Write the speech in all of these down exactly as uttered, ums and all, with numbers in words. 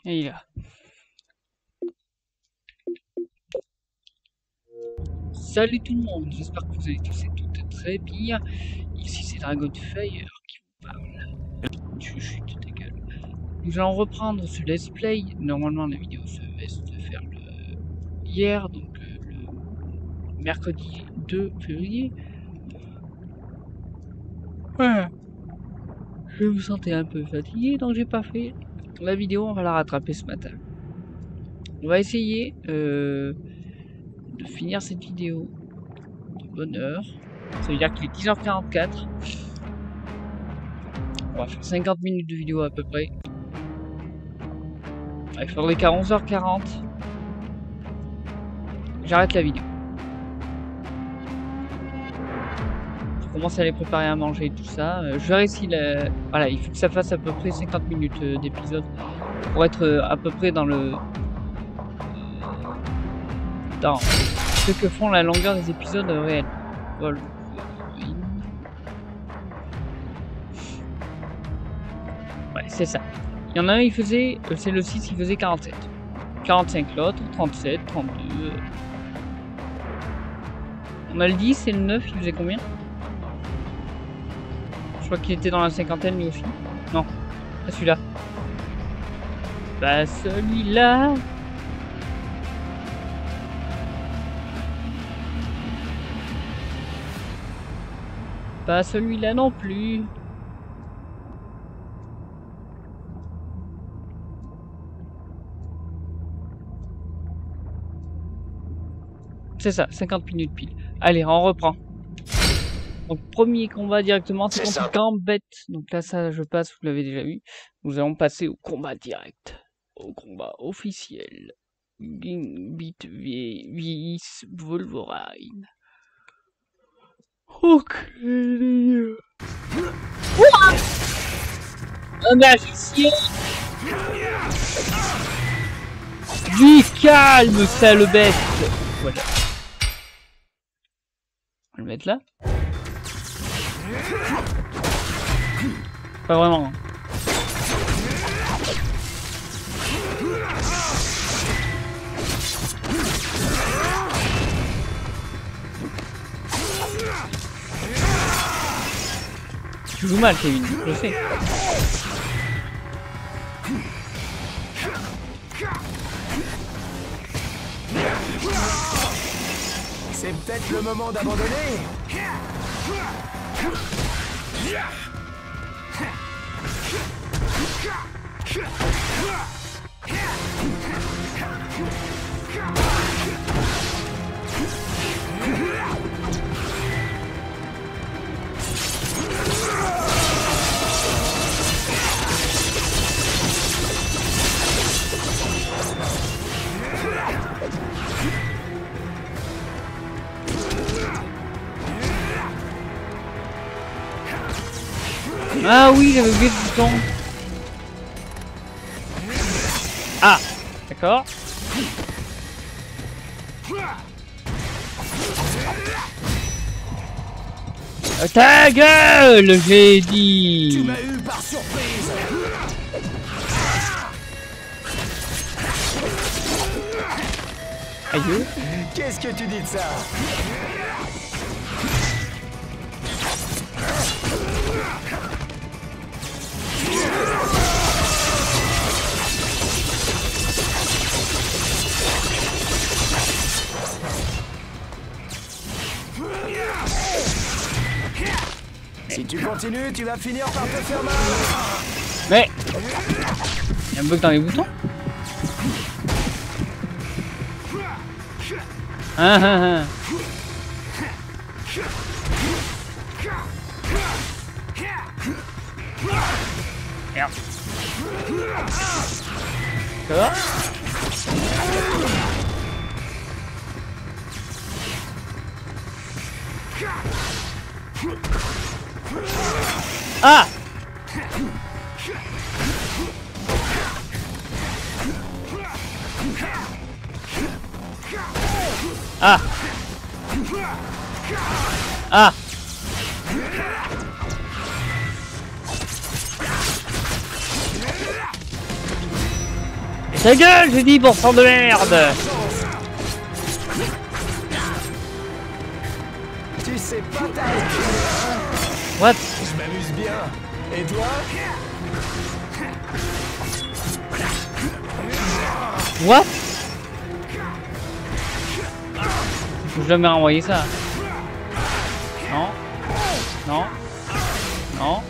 Et il est là. Salut tout le monde, j'espère que vous allez tous et toutes très bien. Ici c'est Dragonfire qui vous parle. Chuchute ta gueule. Nous allons reprendre ce let's play. Normalement la vidéo se devait se faire le... hier, donc euh, le mercredi deux février. Ouais. Je me sentais un peu fatigué, donc j'ai pas fait la vidéo. On va la rattraper ce matin. On va essayer euh, de finir cette vidéo de bonne heure. Ça veut dire qu'il est dix heures quarante-quatre. On va faire cinquante minutes de vidéo à peu près. Il faudrait qu'à onze heures quarante, j'arrête la vidéo. Je commence à les préparer à manger et tout ça. Euh, je verrai si la... Voilà, il faut que ça fasse à peu près cinquante minutes euh, d'épisode pour être euh, à peu près dans le... dans ce que font la longueur des épisodes euh, réels. Voilà. Ouais, c'est ça. Il y en a un, il faisait... Euh, c'est le six, il faisait quarante-sept. quarante-cinq l'autre, trente-sept, trente-deux... On a le dix et le neuf, il faisait combien? Je crois qu'il était dans la cinquantaine lui aussi. Non, pas celui-là. Pas celui-là. Pas celui-là non plus. C'est ça, cinquante minutes pile. Allez, on reprend. Donc, premier combat directement, c'est contre Gambit. Donc là, ça, je passe, vous l'avez déjà vu. Nous allons passer au combat direct. Au combat officiel. Gambit vs Wolverine. Ok. What? Un magicien. Du calme, sale bête. Voilà. On va le mettre là. Pas vraiment. Tu joues mal, Kevin, je sais. C'est peut-être le moment d'abandonner. Ah oui, j'avais oublié le bouton. Ah, d'accord. Ta gueule, j'ai dit. Tu m'as eu par surprise. Aïe. Qu'est-ce que tu dis de ça? Si tu continues, tu vas finir par te faire mal. Mais il y a un bug dans les boutons. Ah ah ah. Merde. Ça va? Ah! Ah! Ah! Ta gueule, j'ai dit, bon sang de merde. Tu sais pas ta... What? Je m'amuse bien. Et toi? What? Faut jamais renvoyer ça. Non. Non. Non.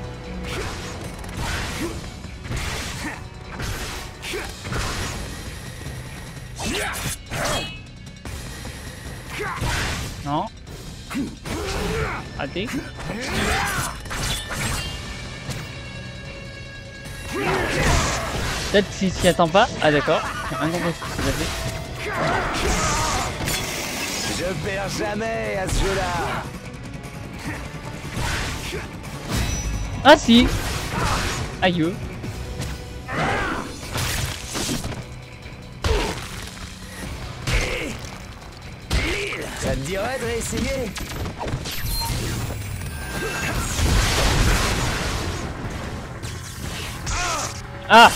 Non. Raté. Peut-être s'il s'y attend pas. Ah d'accord. J'ai rien compris ce qui s'est passé. Je perds jamais à ce jeu-là. Ah si. Aïe. Ça te dirait de réessayer? Ah.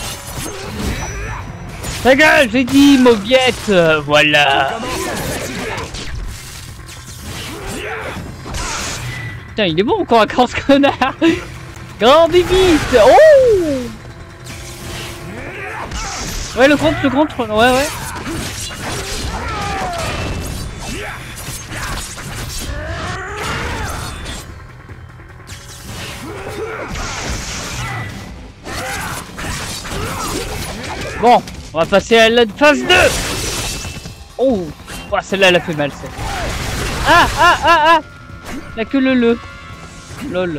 Ta gueule, j'ai dit, mauviette. euh, Voilà. Putain, il est bon encore à corps ce connard. Grand vite. Oh. Ouais, le contre, le contre. Ouais, ouais. Bon, on va passer à la phase deux. Oh, oh celle-là, elle a fait mal, celle. Ah, ah, ah, ah. La queue le le. Lol.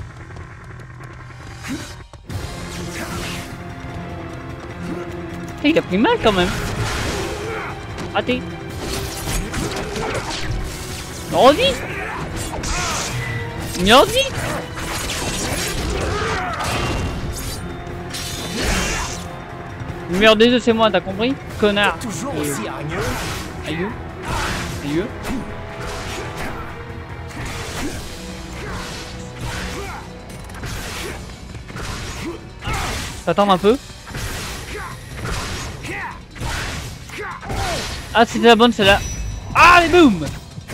Il a pris mal quand même. Raté. Ordi. Ordi. Le meilleur des deux c'est moi, t'as compris? Connard. Toujours aussi hargneux. Aïe. Aïe. Attends un peu. Ah c'était la bonne celle-là. Allez boum.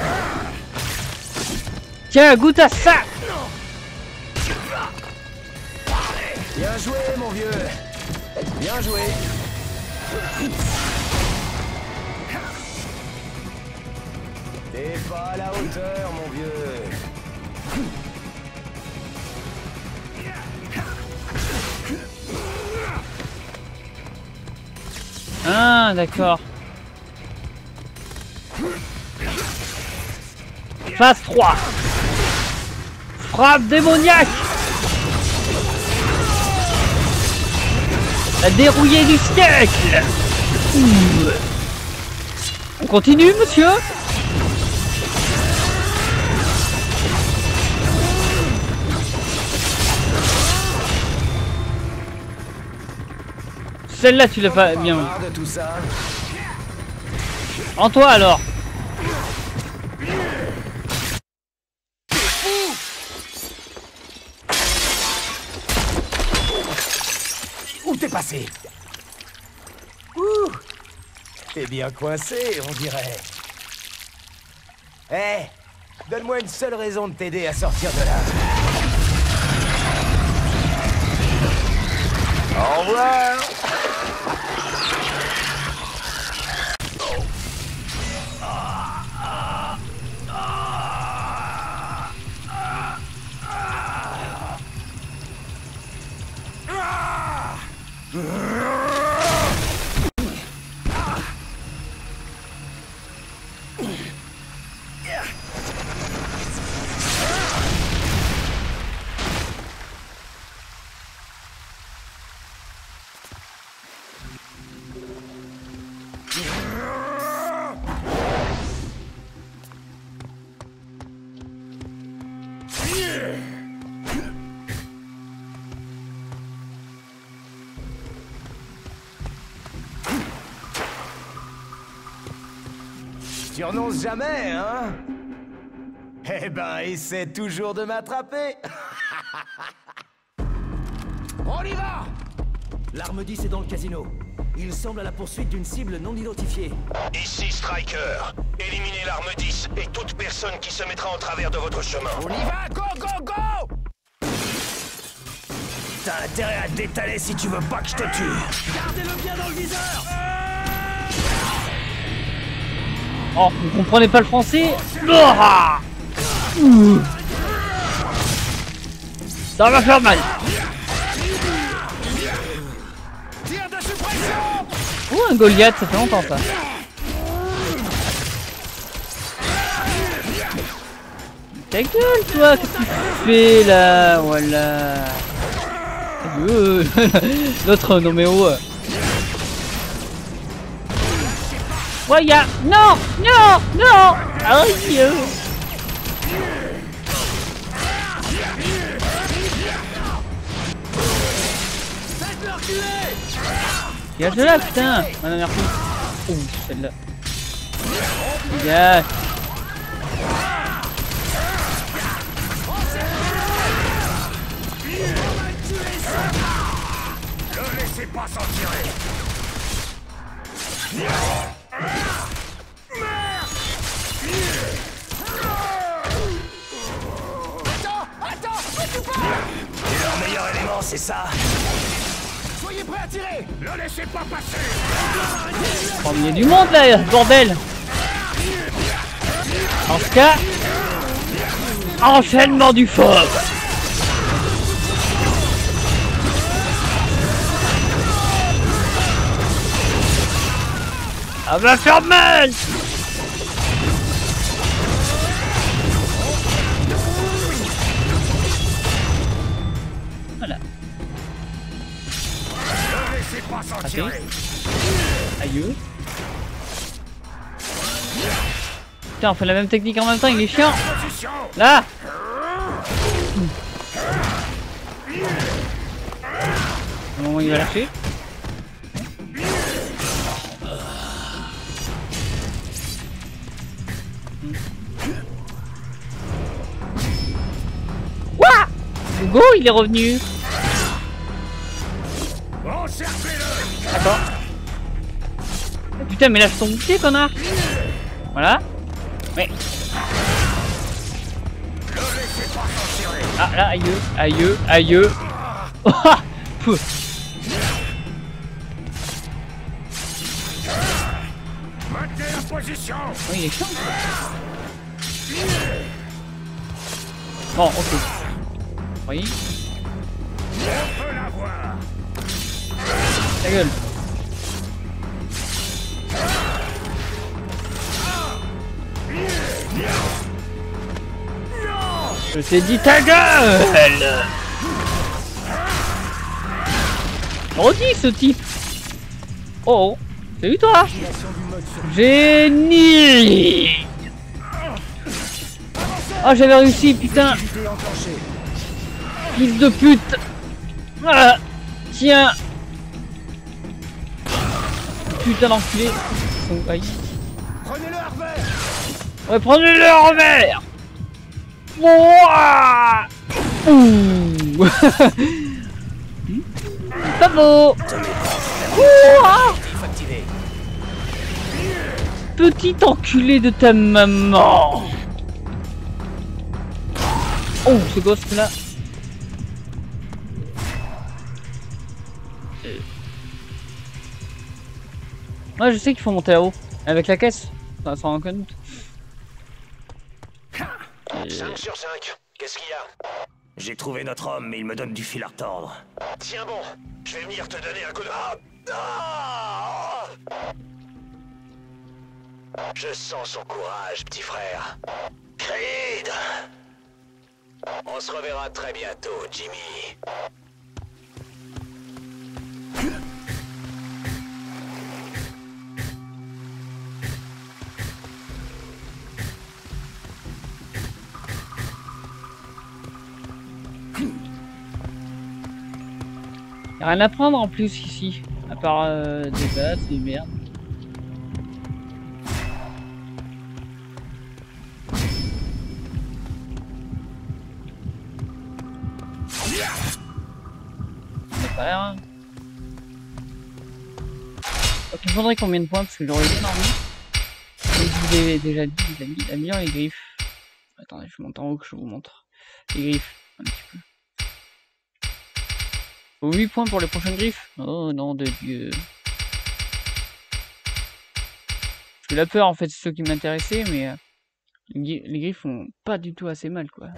Tiens, goûte à ça. Bien joué mon vieux. Bien joué. T'es pas à la hauteur mon vieux. Ah d'accord. Phase trois. Frappe démoniaque. La dérouillée du siècle. Ouh. On continue monsieur? Celle-là tu l'as pas bien. De tout ça. En toi alors. Où t'es passé? Ouh. T'es bien coincé, on dirait. Eh, hey, donne-moi une seule raison de t'aider à sortir de là. Au revoir. Tu renonces jamais, hein? Eh ben, essaie toujours de m'attraper. On y va! L'arme dix est dans le casino. Il semble à la poursuite d'une cible non identifiée. Ici Striker. Éliminez l'arme dix et toute personne qui se mettra en travers de votre chemin. On y va, go, go, go! T'as intérêt à te détaler si tu veux pas que je te tue. Gardez-le bien dans le viseur. Oh, vous comprenez pas le français? Ah, ouh. Ça va faire mal. Tire de suppression! Ouh, un Goliath, ça fait longtemps ça. Ta gueule, toi, qu'est-ce que tu fais là? Voilà. Euh, L'autre, non mais oh. Ouais, y'a. Non! Non! Non! Aïe! Faites-le reculer. Dégage de là, putain! Ah non, merci. Ouh, celle-là. Dégage! Ne laissez pas s'en tirer. Attends, attends, fais-tu pas. C'est leur meilleur élément, c'est ça. Soyez prêts à tirer. Ne laissez pas passer. Oh, mais il y a du monde là, bordel! En ce cas, enchaînement du fort! Ça va faire mal! Voilà. Ne laissez pas s'en Raté. tirer. Aïe. Putain, on fait la même technique en même temps, il est chiant! Position. Là! Au moment où il va lâcher. Ouah! Hugo, il est revenu. Encerclez-le. D'accord. Oh, putain, mais lâche ton bouclier, connard! Voilà. Ouais. Ne laissez pas s'en tirer. Ah là, aïe, aïe, aïe. Oh, pouf. Maintenez la position. Oh, il est chiant. Bon, ok. Oui. On peut l'avoir. Ta gueule. Je t'ai dit ta gueule. Redis ce type. Oh, salut toi. Génie. Oh, j'avais réussi, putain. Fils de pute. Ah, tiens. Putain d'enculé. Oh, aïe. Prenez-le à revers. Ouais, prenez-le en revers. Ouah. Ouh. Pas beau. Ouah. Petit enculé de ta maman. Oh, ce gosse là. Ouais, je sais qu'il faut monter là-haut. Avec la caisse. Ça s'en rend compte. cinq sur cinq. Qu'est-ce qu'il y a? J'ai trouvé notre homme, mais il me donne du fil à retordre. Tiens bon, je vais venir te donner un coup de... Ah ah. Je sens son courage, petit frère. Creed! On se reverra très bientôt, Jimmy. Y'a rien à prendre en plus ici, à part euh, des bases, des merdes. Ça a pas l'air, hein. Il me faudrait combien de points parce que j'aurais bien dormi. Comme je vous l'ai déjà dit, les amis, la bien les griffes. Attendez, je monte en haut que je vous montre. Les griffes, un petit peu. Faut huit points pour les prochaines griffes. Oh non de Dieu. Parce que la peur en fait c'est ce qui m'intéressait, mais euh, les, les griffes font pas du tout assez mal quoi.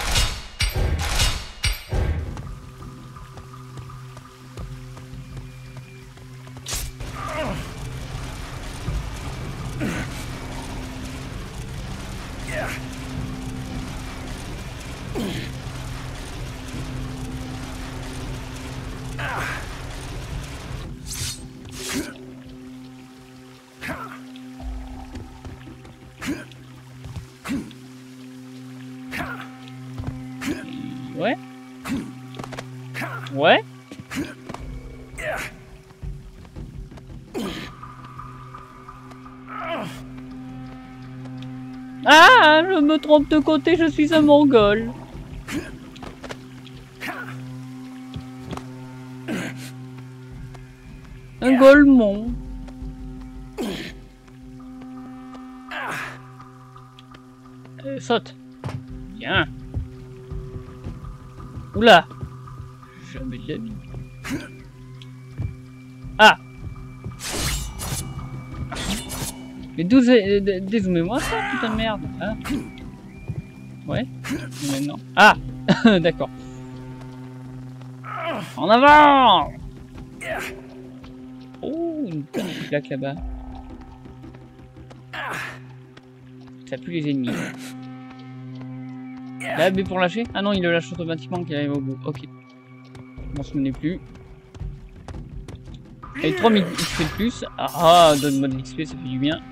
Ouais. Ouais. Ah, je me trompe de côté, je suis un mongol. Un golemon. Euh, saute. Bien. Oula. Jamais de la vie. Ah. Mais douze, euh, dézoomez-moi ça, putain de merde. Hein. Ouais. Mais non. Ah. D'accord. En avant. Oh, une petite plaque là-bas. Ça pue les ennemis. Là, B pour lâcher. Ah non, il le lâche automatiquement qu'il arrive au bout. Ok. On se menait plus. Et trois mille X P de plus. Ah, donne-moi de l'X P, ça fait du bien.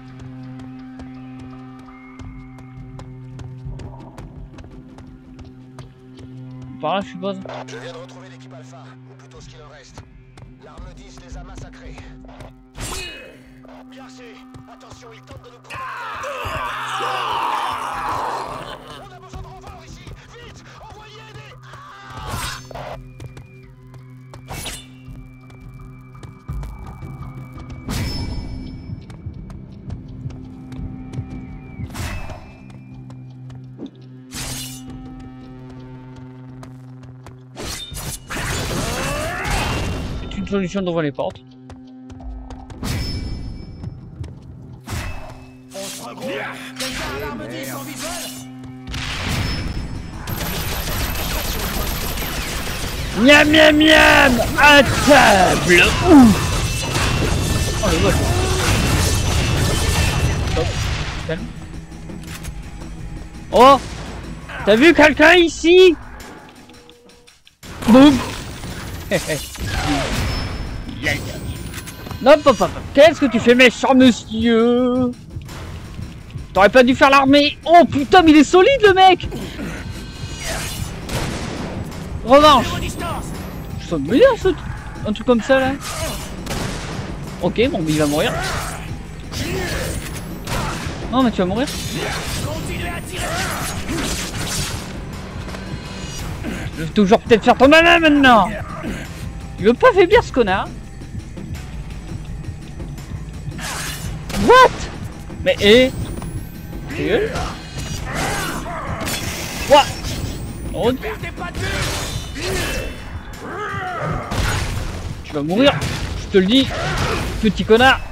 Par là, je suppose. Je viens de retrouver l'équipe Alpha, ou plutôt ce qu'il en reste. L'arme dix les a massacrés. Bien sûr, attention, ils tentent de nous prendre. On a besoin de renfort ici. Vite, envoyez aider. C'est une solution d'ouvrir les portes. On se regroupe. Quelqu'un a l'arme dix en visuel. Miam miam miam. À table. Ouf. Oh le vache. Stop. Calme. Oh. T'as vu quelqu'un ici? Boum. Non, papa, qu'est-ce que tu fais, méchant monsieur? T'aurais pas dû faire l'armée. Oh putain, mais il est solide le mec. Revanche. Je saute bien ce truc. Un truc comme ça là. Ok, bon, mais il va mourir. Non, mais tu vas mourir. Je vais toujours peut-être faire ton malin maintenant. Il veut pas faiblir ce connard. What? Mais hé. Ta gueule. What? Oh. Tu vas mourir. Je te le dis. Petit connard.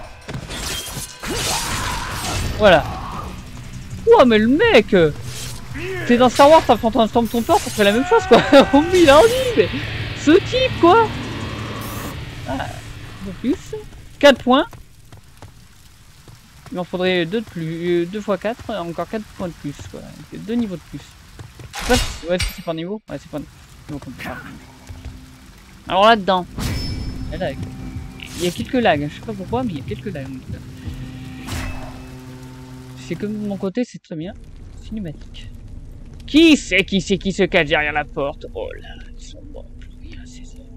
Voilà. Ouah mais le mec. T'es dans Star Wars, t'as Phantom Stormtrooper, ça ferait la même chose quoi. Oh mais il a envie, mais ce type quoi. Ah, de plus. quatre points. Il en faudrait deux de plus, deux fois quatre, encore quatre points de plus quoi. deux niveaux de plus. Je sais pas si, ouais, si c'est par niveau. Ouais, c'est par niveau. Alors là-dedans, il y a quelques lags, je sais pas pourquoi, mais il y a quelques lags. C'est comme de mon côté, c'est très bien. Cinématique. Qui c'est qui c'est qui se cache derrière la porte? Oh là, ils sont morts, plus rien, c'est ça.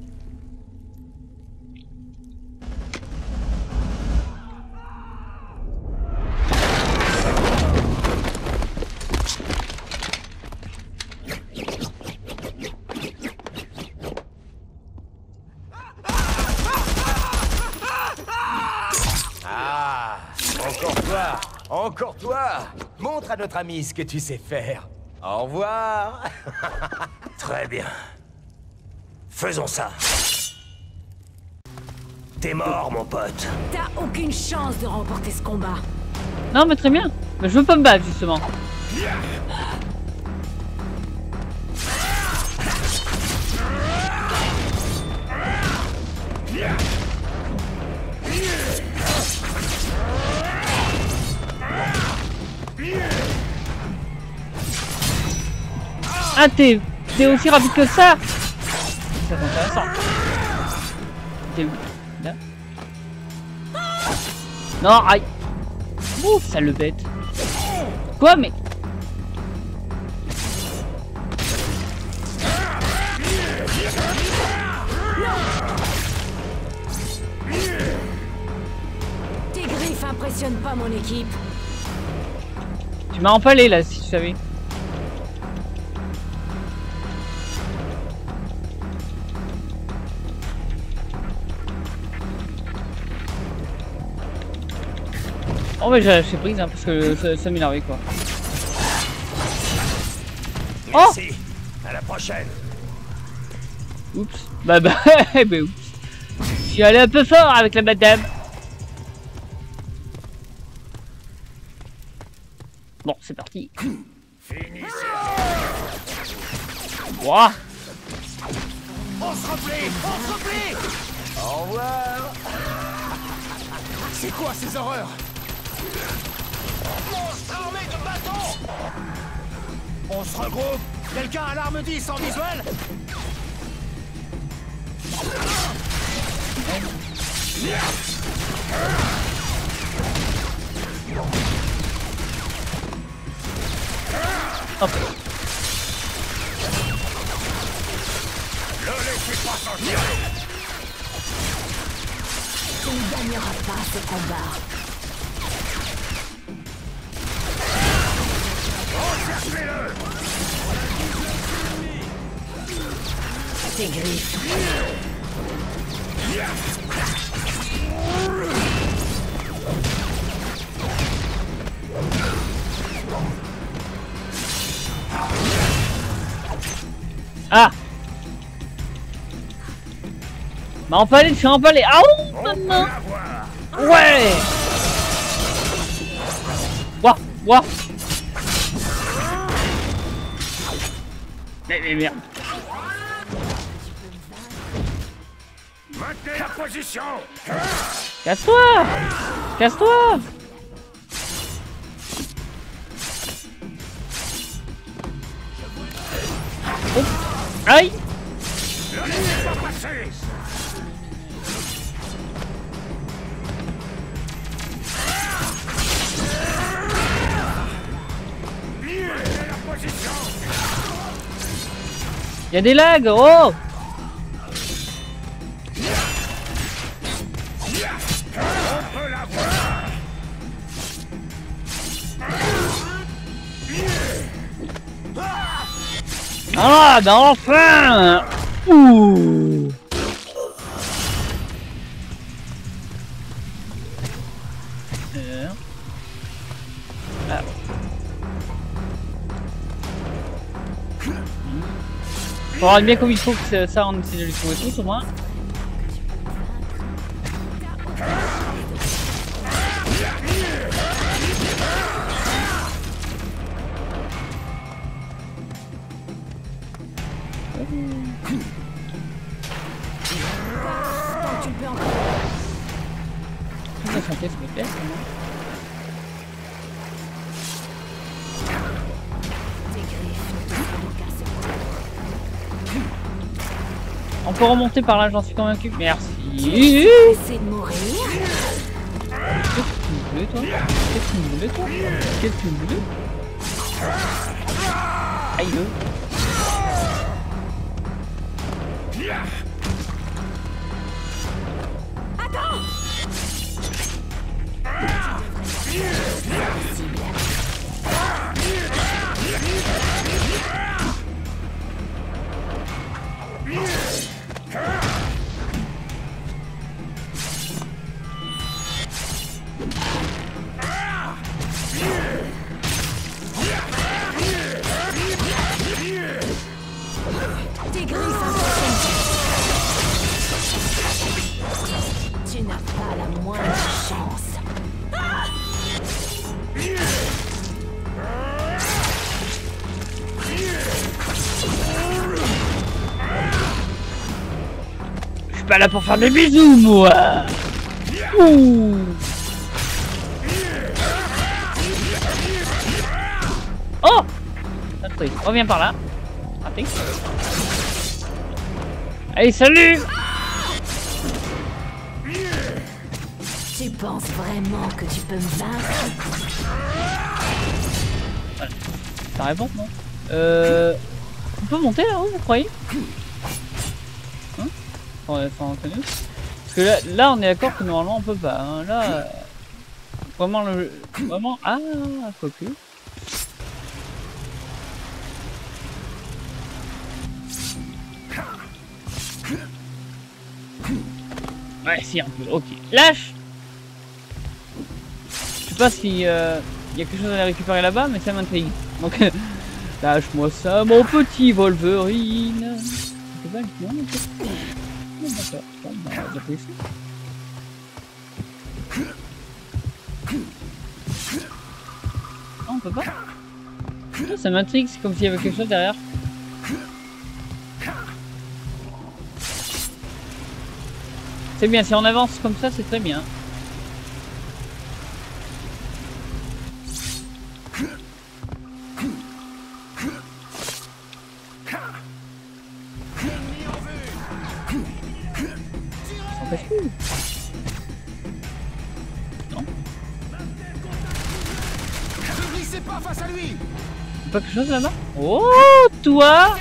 Encore toi! Montre à notre ami ce que tu sais faire. Au revoir. Très bien. Faisons ça. T'es mort, mon pote. T'as aucune chance de remporter ce combat. Non, mais très bien. Mais je veux pas me battre, justement. Ah, t'es t'es aussi rapide que ça? C'est intéressant. T'es où? Là? Non, aïe. Ouf, ça le bête. Quoi, mais... Tes griffes impressionnent pas mon équipe. Tu m'as empalé, là, si tu savais. Oh mais j'ai lâché prise hein, parce que ça, ça m'énervait quoi. Merci. À la prochaine. Oups. Bah bah, bah oups. Je suis allé un peu fort avec la madame. Bon, c'est parti. Ouah. On se replie! On se replie! Au revoir. C'est quoi ces horreurs? Monstre armé de bâtons! On se regroupe! Quelqu'un a l'arme dix en visuel? Hop. Ne laissez pas s'en tirer! Tu ne gagneras pas ce combat. Encerclez-le! Tes griffes. Ah. M'a empalé, je suis empalé. Ah ouh, maintenant. Ouais. Ouah, ouah. Mais, mais merde. Maintenez la position! Casse-toi. Casse-toi. Oh. Aïe. Ne laissez pas passer! Maintenez la position! Il y a des lags. Oh. On peut la voir! Ah, bah enfin. Ouh. Euh. Ah. Faut voir bien comme il faut que ça, on essaie de lui trouver tout au moins. Tant que tu peux encore. Ça chanter, s'il vous plaît. Tes griffes ne te feront qu'à ce point. On peut remonter par là, j'en suis convaincu. Merci. Essaie de mourir. Qu'est-ce que tu me voulais, toi? Qu'est-ce que tu me voulais, toi? Qu'est-ce que tu me voulais? Aïe, le. Attends. pas là pour faire des bisous, moi. Ouh. Oh, reviens par là. Raté. Allez, salut. Tu penses vraiment que tu peux me vaincre? Voilà. Ça répond, non? Euh... On peut monter là-haut, vous croyez? Hein? Sans, sans tenue. Parce que là, là, on est d'accord que normalement on peut pas. Hein. Là, euh... vraiment le... Vraiment... Ah, quoi que... Ouais, si, un peu. Ok. Lâche. Je sais pas si euh, y a quelque chose à récupérer là-bas, mais ça m'intrigue. Donc, lâche-moi ça, mon petit Wolverine. C'est pas le non, non, d'accord. Bon, bah, on va ici. Non, on peut pas. Ah, ça m'intrigue, c'est comme s'il y avait quelque chose derrière. C'est bien, si on avance comme ça, c'est très bien. Ça fait fou. Non. Ne glissez pas face à lui. Pas quelque chose là-bas? Oh, toi!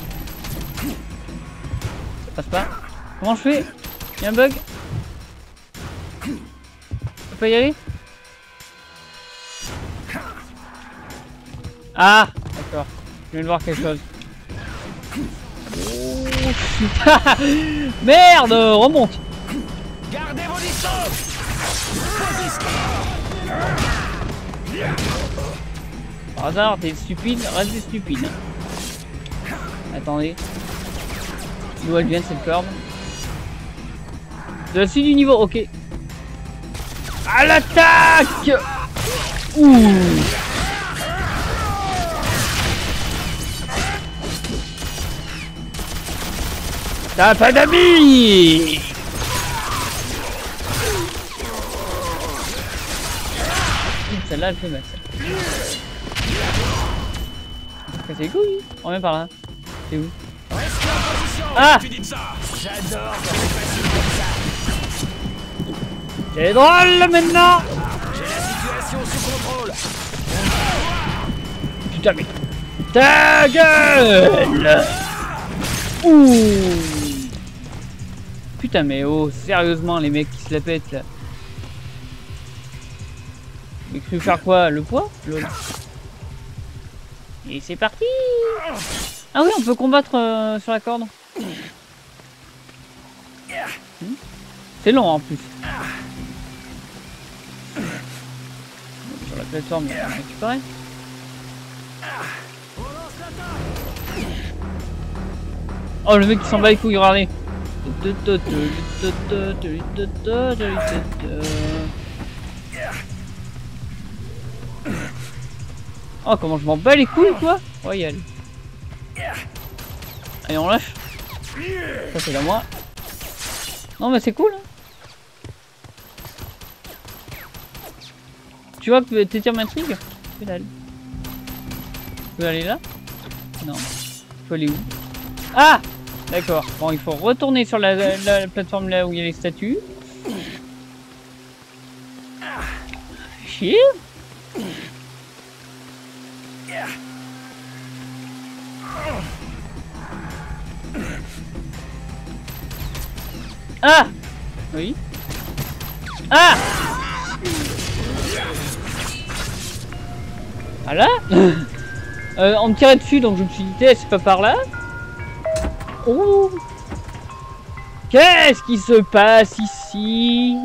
Ça passe pas. Comment je fais? Y'a un bug? On peut pas y aller? Ah! D'accord. Je viens de voir quelque chose. Oh, putain! Merde! Remonte! Gardez vos distances. Par hasard, t'es stupide, reste stupide. Attendez. D'où elle vient cette corde? De la suite du niveau, ok. À l'attaque! Ouh! T'as pas d'amis! Celle-là, elle fait mal. C'est les couilles. On revient par là. C'est où? Ah! J'adore. C'est drôle maintenant! J'ai la situation sous contrôle. Putain mais... Ta gueule! Ouh! Putain mais oh, sérieusement les mecs qui se la pètent là. J'ai cru faire quoi? Le poids? Lol. Et c'est parti! Ah oui, on peut combattre euh, sur la corde. Hmm. C'est long en plus. Sur la plateforme, on va récupérer. Oh le mec qui s'en bat les couilles, regardez. Oh comment je m'en bats les couilles quoi. Royal. Allez on lâche. Ça c'est à moi. Non mais c'est cool hein. Tu vois que t'étires m'intrigue. Tu peux aller là? Non. Tu peux aller où? Ah! D'accord. Bon il faut retourner sur la, la, la plateforme là où il y a les statues. Chier. Ah! Oui. Ah! Voilà. euh, on me tirait dessus donc je me suis dit c'est pas par là. Oh! Qu'est-ce qui se passe ici?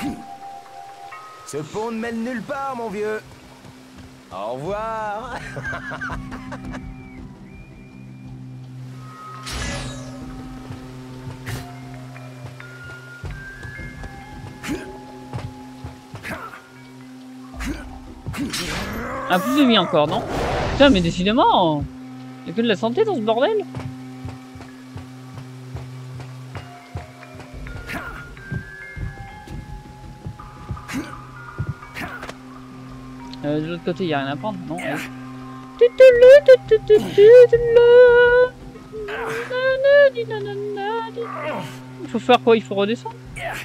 Ce pont ne mène nulle part, mon vieux. Au revoir. Un plus de vie encore, non? Putain, mais décidément, il y a que de la santé dans ce bordel. Euh, de l'autre côté, il n'y a rien à prendre, non? Ouais. Il faut faire quoi? Il faut redescendre?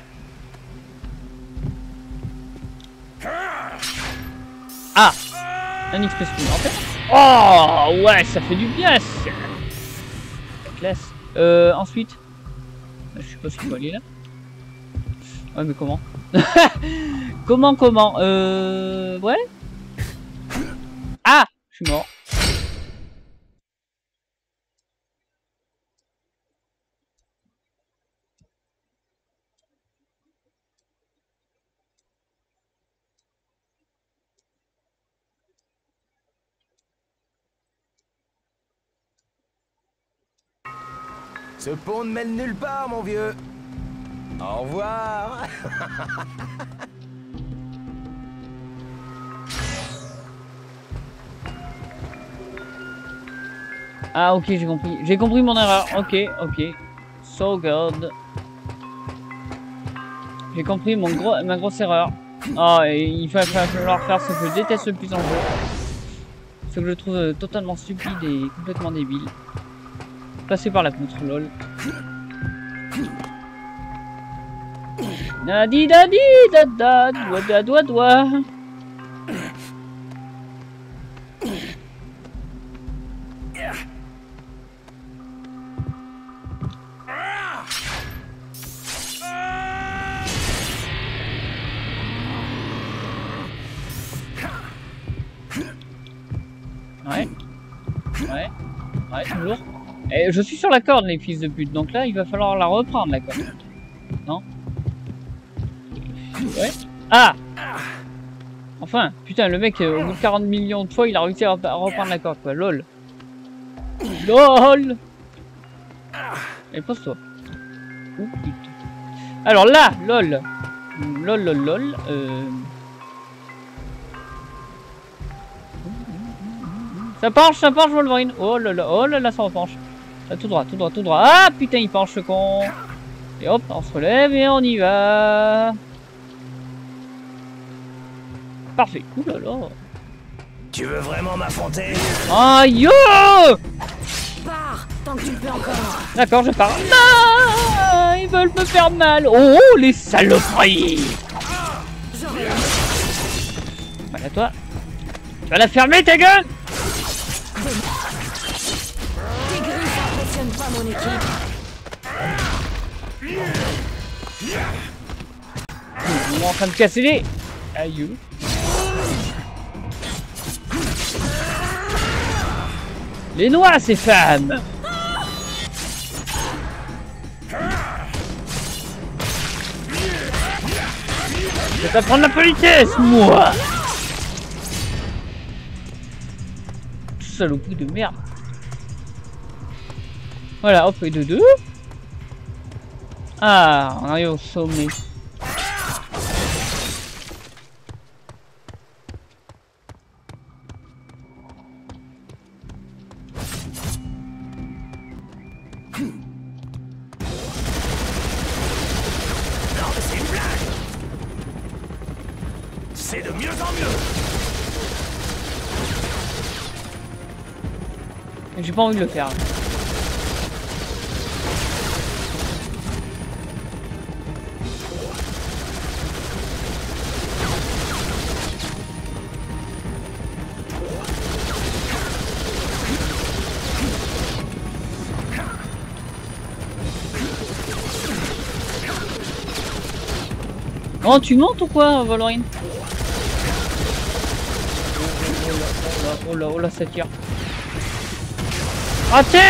Ah! Un X P supplémentaire. Oh! Ouais, ça fait du bien! Classe. Euh, ensuite... Je sais pas ce qu'il faut aller là. Ouais, mais comment? Comment, comment? Euh... Ouais? Ah! Je suis mort. Ce pont ne mène nulle part, mon vieux. Au revoir. Ah ok, j'ai compris. J'ai compris mon erreur. Ok, ok. So good. J'ai compris mon gros, ma grosse erreur. Ah, et il va falloir faire ce que je déteste le plus en jeu. Ce que je trouve euh, totalement stupide et complètement débile. Passer par la contrôle. Nadi dadi dada doua doua doua doua. Ouais. Ouais. Ouais, toujours. Et je suis sur la corde, les fils de pute. Donc là, il va falloir la reprendre, la corde. Non? Ouais. Ah! Enfin, putain, le mec, euh, au bout de quarante millions de fois, il a réussi à reprendre la corde, quoi. Lol. LOL! Et pose-toi. Oh, putain. Alors là, lol. Lol, lol, lol. Euh... Ça penche, ça penche, Wolverine. Oh là là, oh là là, ça repenche. Là, tout droit, tout droit, tout droit. Ah putain, il penche ce con. Et hop, on se relève et on y va. Parfait. Ouh là là. Tu veux vraiment m'affronter? Ah yo! Pars, tant que tu peux encore. D'accord, je pars. Non, ils veulent me faire mal. Oh, les saloperies. Voilà, toi. Tu vas la fermer, ta gueule. Tes griffes n'impressionnent pas mon équipe. On est en train de casser les... Aïe. Les noix, ces femmes. Je vais t'apprendre la politesse, moi. Saloperie de merde. Voilà, hop, et de deux. Ah, on arrive au sommet. C'est de mieux en mieux. J'ai pas envie de le faire. Oh, tu montes ou quoi, Wolverine? Oh là, oh là, oh là, ça tire. Raté!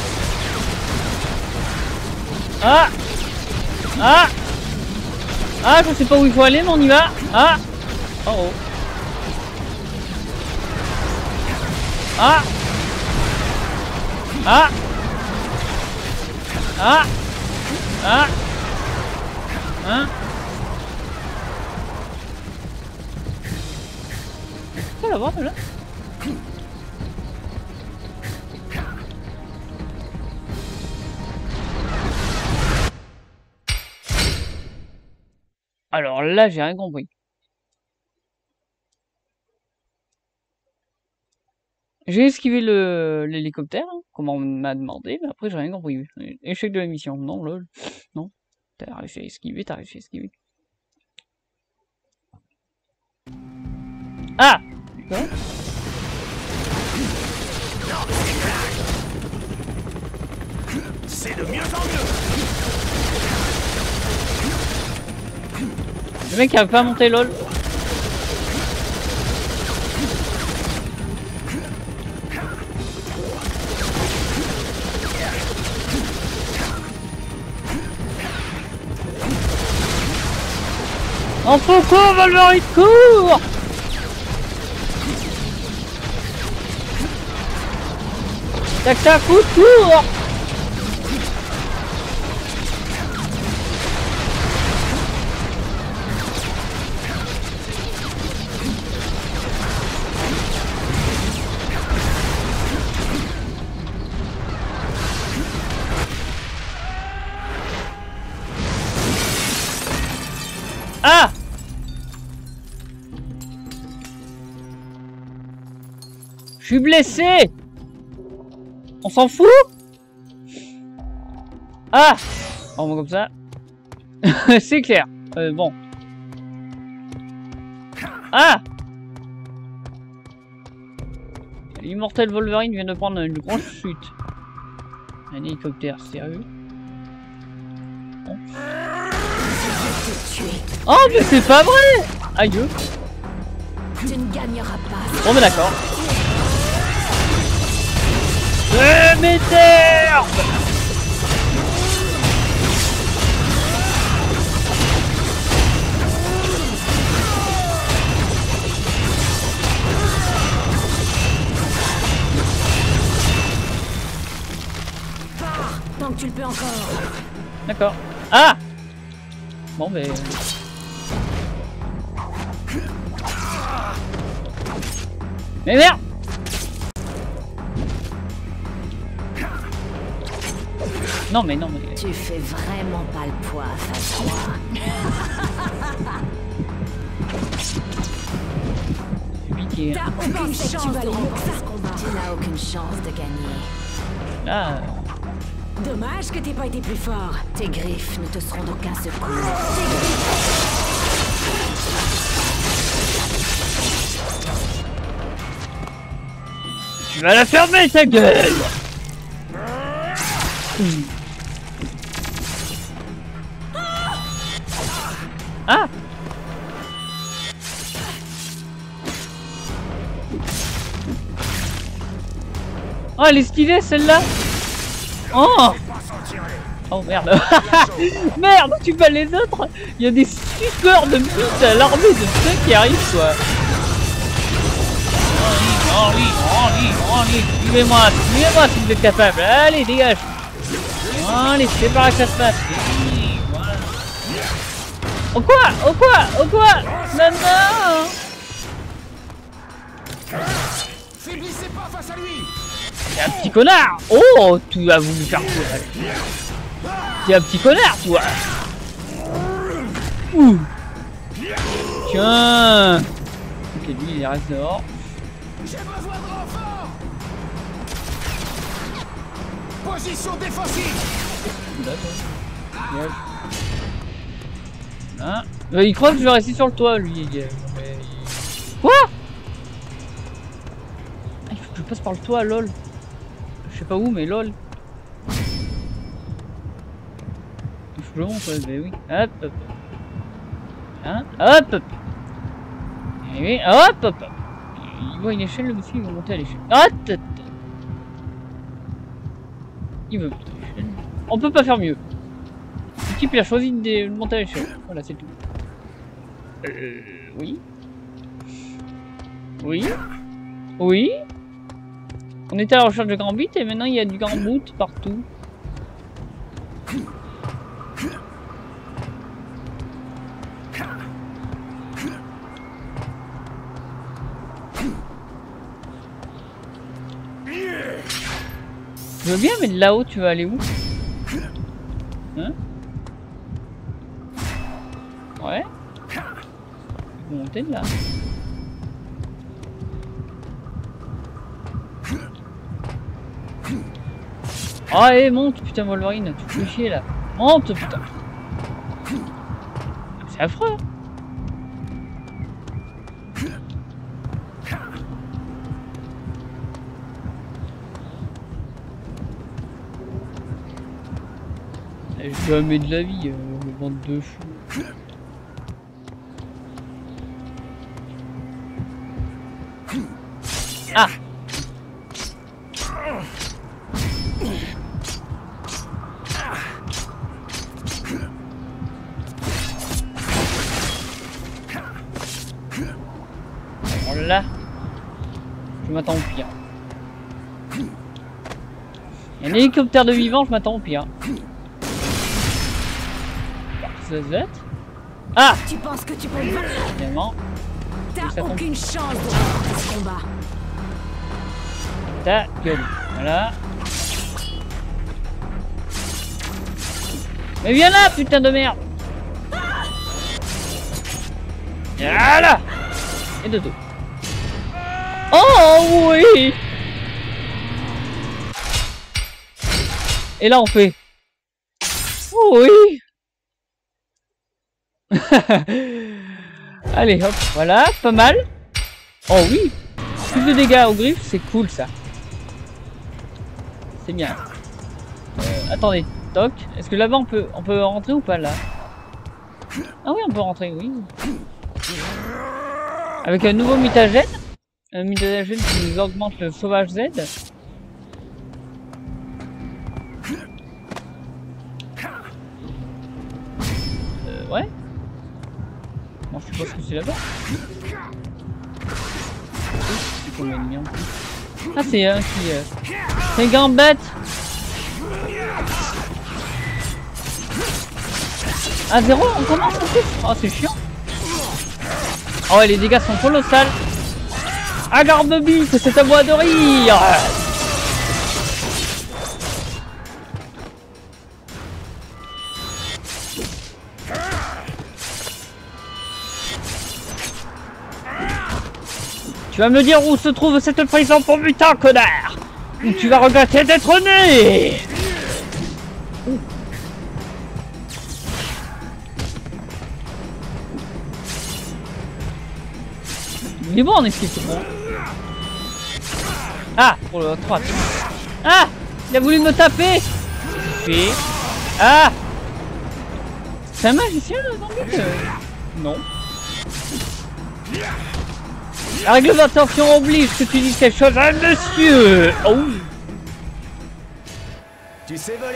Ah! Ah! Ah, je sais pas où il faut aller, mais on y va. Ah! Oh oh. Ah! Ah! Ah! Ah! Hein? Faut la voir, là. Alors là, j'ai rien compris. J'ai esquivé le l'hélicoptère, hein, comme on m'a demandé, mais après j'ai rien compris. Échec de la mission. Non, lol. Non. T'as réussi à esquiver, t'as réussi à esquiver. Ah! D'accord. C'est de mieux en mieux. Le mec qui a pas monté lol. En faux cours, Wolverine, cours! Tac tac, coup, cours! Ah! Je suis blessé! On s'en fout? Ah! On va comme ça. C'est clair. Euh, bon. Ah! L'immortel Wolverine vient de prendre une grosse chute. Un hélicoptère, sérieux? Bon. Oh, mais c'est pas vrai! Aïe! Tu ne gagneras pas. Bon, mais d'accord. Je m'éterve! Pars, tant que tu le peux encore. D'accord. Ah! Bon, mais... Mais merde! Non mais non mais... Tu fais vraiment pas le poids face à moi. Piqué. T'as aucune chance de remporter ce combat. Tu n'as aucune chance de gagner. Là... Euh... Dommage que t'aies pas été plus fort. Tes griffes ne te seront d'aucun secours. Tu vas la fermer ta gueule! Mmh. Ah! Oh, elle est stylée celle-là! Oh! Oh merde! Merde, tu bats les autres! Il y a des suceurs de pute à l'armée de ceux qui arrivent quoi! Oh oui, oh oui, oh oui, suivez-moi, suivez-moi si vous êtes capable! Allez, dégage! Allez, c'est par là que ça se passe! Oui, voilà. Oh quoi? Oh quoi? Oh quoi? Non, non! Faiblissez pas face à lui. T'es un petit connard! Oh, tu vas voulu faire quoi? T'es un petit connard, toi! Ouh! Tiens! Ok, lui, il reste dehors. J'ai besoin de renfort. Position défensive. Hein? Euh, il croit que je vais rester sur le toit, lui. Quoi? Ah, il faut que je passe par le toit, lol. Je sais pas où, mais lol. Il faut que je monte, ouais, mais oui. Hop, hop. Hein? Hop, hop. Et oui, hop, hop, hop. Il voit une échelle, le monsieur, il va monter à l'échelle. Hop, hop. Il veut monter à l'échelle. On peut pas faire mieux. L'équipe, il a choisi de monter à l'échelle. Voilà, c'est tout. Euh... Oui. Oui. Oui. On était à la recherche de grand bit et maintenant il y a du grand boot partout. Je veux bien, mais de là-haut, tu vas aller où? Hein? Ouais. Tu peux monter de là. Oh, et monte, putain, Wolverine, tu fais chier là. Monte, putain. C'est affreux. Jamais de la vie, euh, le bande de fous. Ah! Là, je m'attends au pire. Il y a un hélicoptère de vivant, je m'attends au pire. Ça se jette. Ah! Tu penses que tu peux me vaincre? Finalement. T'as aucune chance de remporter ce combat. Ta gueule. Voilà. Mais viens là, putain de merde! Voilà! Et de dos. Oh oui! Et là on fait. Oh oui! Allez hop, voilà, pas mal. Oh oui! Plus de dégâts aux griffes, c'est cool ça. C'est bien. Euh, attendez, toc. Est-ce que là-bas on peut on peut rentrer ou pas là? Ah oui, on peut rentrer, oui. Avec un nouveau mutagène. Un mutagène qui nous augmente le sauvage Z. Euh, ouais. Non, je suppose que c'est là-bas. C'est combien de millions? Ah, c'est un qui... Euh... C'est une grande bête. Ah, zéro, on commence en plus. Oh, c'est chiant. Oh, les dégâts sont colossales. Ah, garde-bille, que c'est à moi de rire. Tu vas me dire où se trouve cette prison pour mutant, connard. Ou tu vas regretter d'être né. Il est bon en esquive, c'est bon. Ah, pour le trois. Ah, il a voulu me taper. Puis, ah, c'est un magicien le zombie euh... Non. La réglementation oblige que tu dises quelque chose à un monsieur. Oh. Tu sais voler?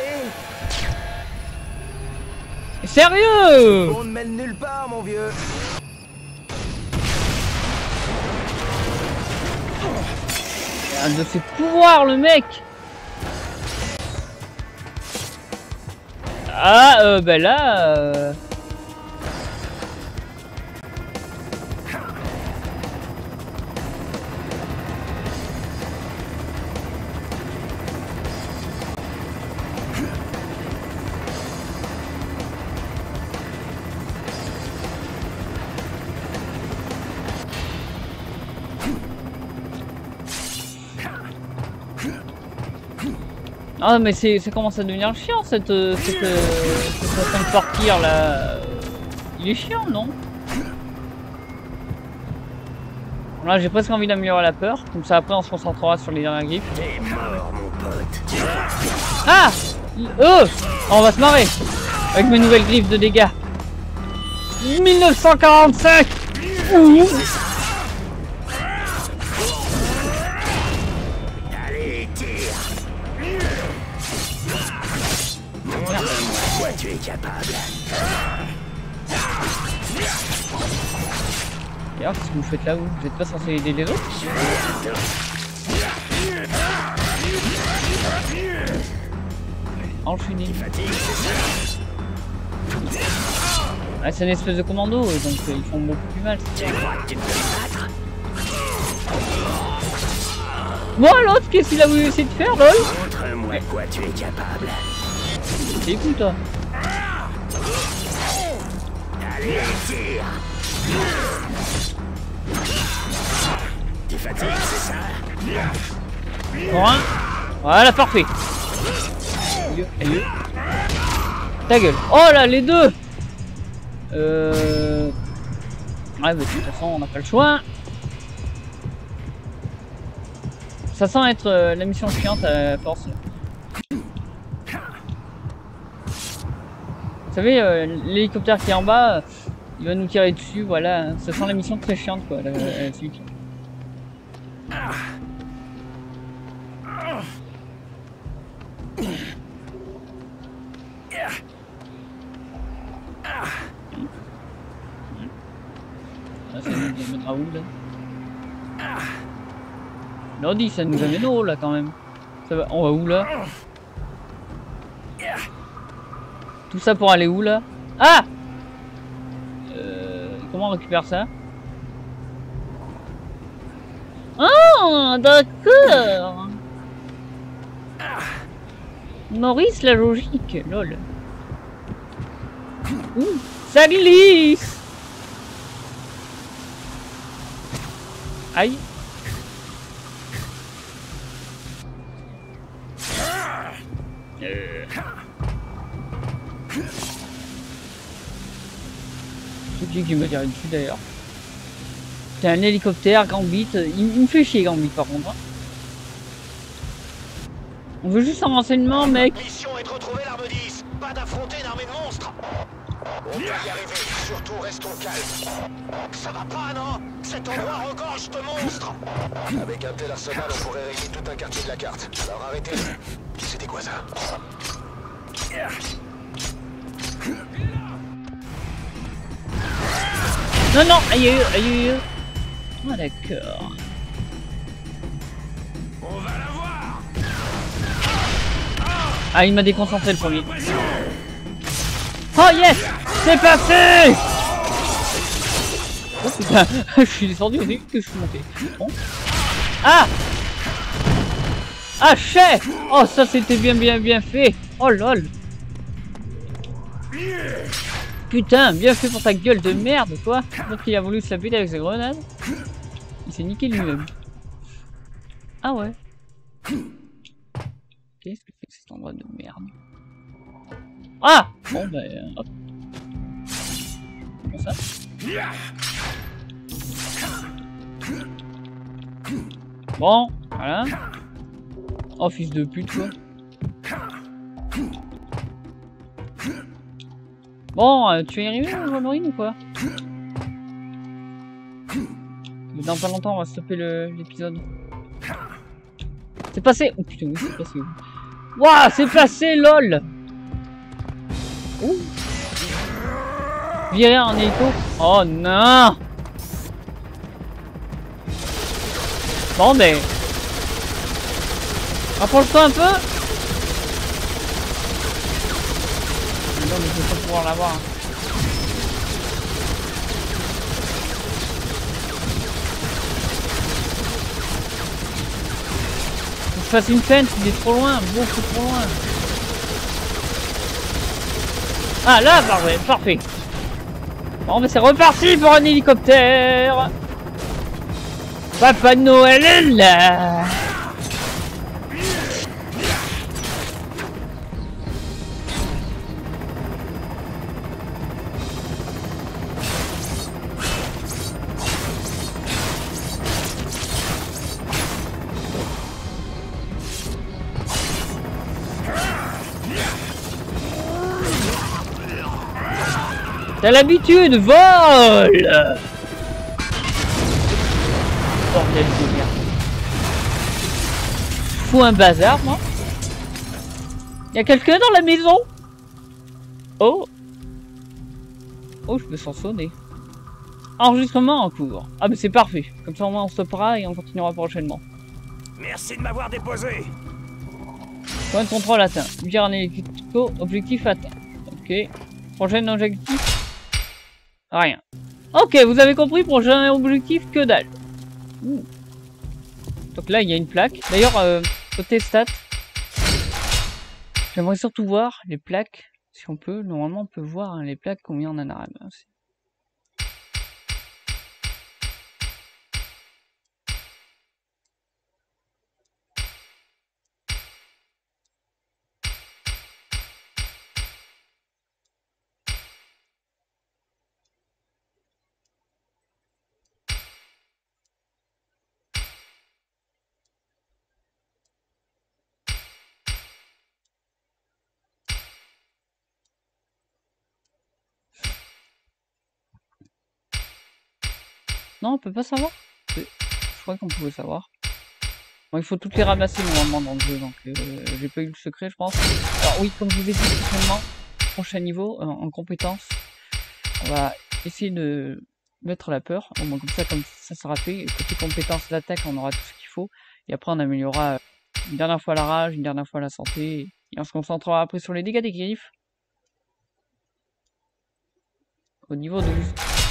Sérieux? On ne mène nulle part, mon vieux. Un de ses pouvoirs, le mec. Ah, euh, ben là... Euh... Ah mais c'est ça commence à devenir chiant cette cette, cette, cette façon de partir là. Il est chiant, non? Là j'ai presque envie d'améliorer la peur, comme ça après on se concentrera sur les dernières griffes. T'es mort, mon pote. Ah euh on va se marrer avec mes nouvelles griffes de dégâts. mille neuf cent quarante-cinq. Ouh. Allez, tire. Montre-moi quoi tu es capable. D'ailleurs, qu'est-ce que vous faites là, vous? Vous êtes pas censé aider les autres? Enchaîné. Ah, c'est une espèce de commando, donc euh, ils font beaucoup plus mal. Moi, l'autre, qu'est-ce qu'il a voulu essayer de faire, lol? Montre-moi quoi tu es capable. C'est cool, toi. Allez, tire. T'es fatigué, c'est ça? Pour un. Voilà, parfait. Aïe, aïe. Ta gueule. Oh là, les deux. Euh... Ouais, bah, de toute façon, on n'a pas le choix. Ça sent être euh, la mission chiante à force. Vous savez, euh, l'hélicoptère qui est en bas, euh, il va nous tirer dessus, voilà. Ça sent la mission très chiante, quoi, la, la suite. Ah, ça nous amènera où, là? L'ordi, ça nous amène où, là, quand même? Ça va, on va où, là? Tout ça pour aller où, là? Ah! Euh, comment on récupère ça? Ah, d'accord! Maurice, la logique, lol. Ouh, ça glisse! Aïe! Euh... C'est qui qui me dirait dessus d'ailleurs? C'est un hélicoptère, Gambit. Il, il me fait chier Gambit par contre. On veut juste un renseignement, mec. Mission est de retrouver l'arme dix. Pas d'affronter une armée de monstres. On peut y arriver. Surtout restons calmes. Ça va pas, non? Cet endroit regorge de monstres. Avec un tel arsenal, on pourrait régler tout un quartier de la carte. Alors arrêtez. C'était quoi ça? Non, non, aïe, aïe, aïe, aïe. Ah, d'accord. On va la voir. Ah, il m'a déconcentré le premier. Oh yes! C'est passé! Oh putain, je suis descendu au début que je suis monté. Bon. Ah! Ah, chais! Oh, ça c'était bien, bien, bien fait! Oh lol! Putain, bien fait pour ta gueule de merde, toi! Donc il a voulu se la buter avec ses grenades. Il s'est niqué lui-même. Ah ouais. Qu'est-ce que c'est que cet endroit de merde? Ah! Bon bah euh, hop. Comment ça? Bon, voilà. Oh fils de pute quoi. Bon, euh, tu es arrivé Wolverine ou quoi? Dans pas longtemps on va stopper l'épisode. C'est passé. Oh putain oui c'est passé. Waouh c'est passé lol. Ouh. Virer en hélico. Oh non. Bon ben. Rapproche-toi un peu. Non mais je vais pas pouvoir l'avoir. Faut que je fasse une fente, il est trop loin, beaucoup trop loin. Ah là, parfait, parfait. Bon, mais c'est reparti pour un hélicoptère. Papa Noël est là. T'as l'habitude, vole! Bordel de merde. Fous un bazar, moi. Y'a quelqu'un dans la maison? Oh. Oh, je me sens sonner. Enregistrement en cours. Ah, mais c'est parfait. Comme ça, au moins, on stoppera et on continuera prochainement. Merci de m'avoir déposé. Point de contrôle atteint. Vire en hélico, objectif atteint. Ok. Prochain objectif. Rien. Ok, vous avez compris, prochain objectif, que dalle. Ouh. Donc là, il y a une plaque. D'ailleurs, euh, côté stats, j'aimerais surtout voir les plaques, si on peut. Normalement, on peut voir hein, les plaques, combien on en a aussi. Non, on peut pas savoir. Je crois qu'on pouvait savoir. Bon, il faut toutes les ramasser normalement dans le jeu, donc euh, j'ai pas eu le secret, je pense. Alors oui, comme je vous ai dit, prochainement, prochain niveau, euh, en compétence, on va essayer de mettre la peur. Au moins comme ça, comme ça sera fait. Côté compétences d'attaque, on aura tout ce qu'il faut. Et après, on améliorera une dernière fois la rage, une dernière fois la santé. Et on se concentrera après sur les dégâts des griffes. Au niveau douze.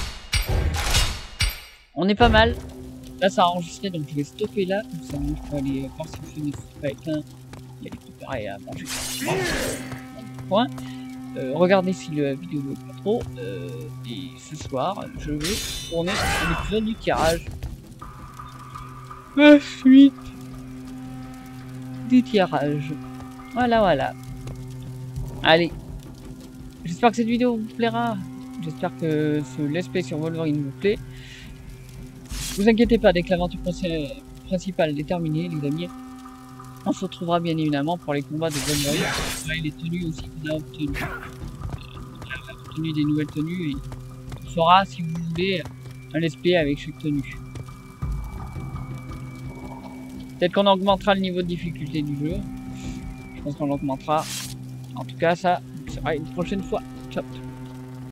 On est pas mal. Là, ça a enregistré, donc je vais stopper là. Comme ça, je peux aller voir si le feu ne s'est pas éteint. Il y a des préparés à manger. Point. Euh, regardez si la vidéo ne veut pas trop. Euh, et ce soir, je vais tourner l'épisode du tirage. La suite du tirage. Voilà, voilà. Allez. J'espère que cette vidéo vous plaira. J'espère que ce let's play sur Wolverine vous plaît. Vous inquiétez pas, dès que l'aventure principale est terminée, les amis, on se retrouvera bien évidemment pour les combats de Wolverine. Ouais, les tenues aussi qu'on a obtenues. On a obtenu des nouvelles tenues et on fera, si vous voulez, un let's play avec chaque tenue. Peut-être qu'on augmentera le niveau de difficulté du jeu. Je pense qu'on l'augmentera. En tout cas, ça sera une prochaine fois. Ciao.